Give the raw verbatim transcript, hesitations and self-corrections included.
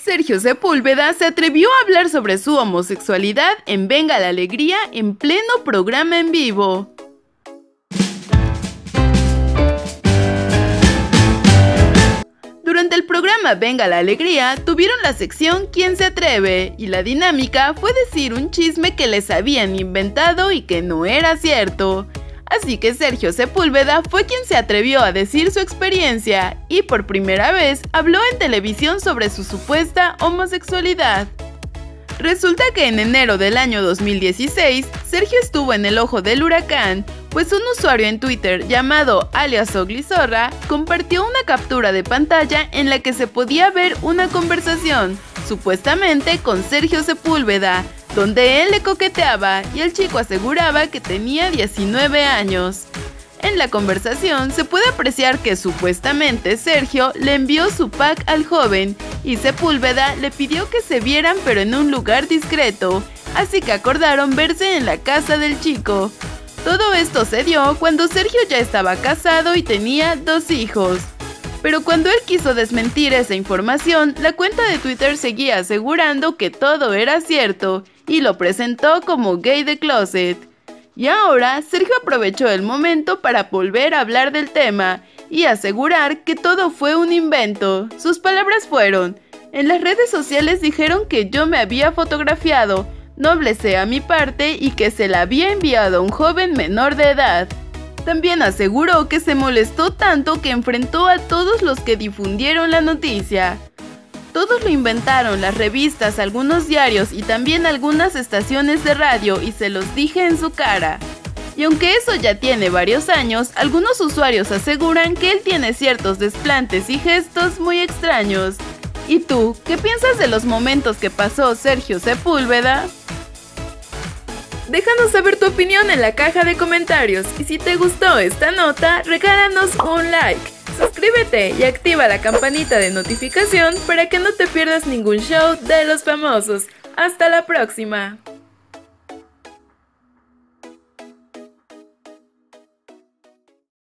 Sergio Sepúlveda se atrevió a hablar sobre su homosexualidad en Venga la Alegría en pleno programa en vivo. Durante el programa Venga la Alegría, tuvieron la sección ¿Quién se atreve? Y la dinámica fue decir un chisme que les habían inventado y que no era cierto. Así que Sergio Sepúlveda fue quien se atrevió a decir su experiencia y por primera vez habló en televisión sobre su supuesta homosexualidad. Resulta que en enero del año dos mil dieciséis, Sergio estuvo en el ojo del huracán, pues un usuario en Twitter llamado alias Oglizorra compartió una captura de pantalla en la que se podía ver una conversación, supuestamente con Sergio Sepúlveda, donde él le coqueteaba y el chico aseguraba que tenía diecinueve años. En la conversación se puede apreciar que supuestamente Sergio le envió su pack al joven y Sepúlveda le pidió que se vieran pero en un lugar discreto, así que acordaron verse en la casa del chico. Todo esto se dio cuando Sergio ya estaba casado y tenía dos hijos. Pero cuando él quiso desmentir esa información, la cuenta de Twitter seguía asegurando que todo era cierto y lo presentó como gay de closet. Y ahora Sergio aprovechó el momento para volver a hablar del tema y asegurar que todo fue un invento. Sus palabras fueron: en las redes sociales dijeron que yo me había fotografiado, noble sea mi parte, y que se la había enviado a un joven menor de edad. También aseguró que se molestó tanto que enfrentó a todos los que difundieron la noticia. Todos lo inventaron, las revistas, algunos diarios y también algunas estaciones de radio, y se los dije en su cara. Y aunque eso ya tiene varios años, algunos usuarios aseguran que él tiene ciertos desplantes y gestos muy extraños. ¿Y tú, qué piensas de los momentos que pasó Sergio Sepúlveda? Déjanos saber tu opinión en la caja de comentarios y si te gustó esta nota, regálanos un like, suscríbete y activa la campanita de notificación para que no te pierdas ningún show de los famosos. ¡Hasta la próxima!